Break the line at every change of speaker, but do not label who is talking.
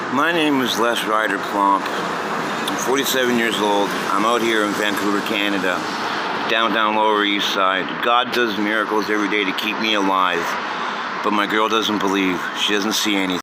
My name is Les Ryder Plump. I'm 47 years old. I'm out here in Vancouver, Canada, downtown Lower East Side. God does miracles every day to keep me alive, but my girl doesn't believe. She doesn't see anything.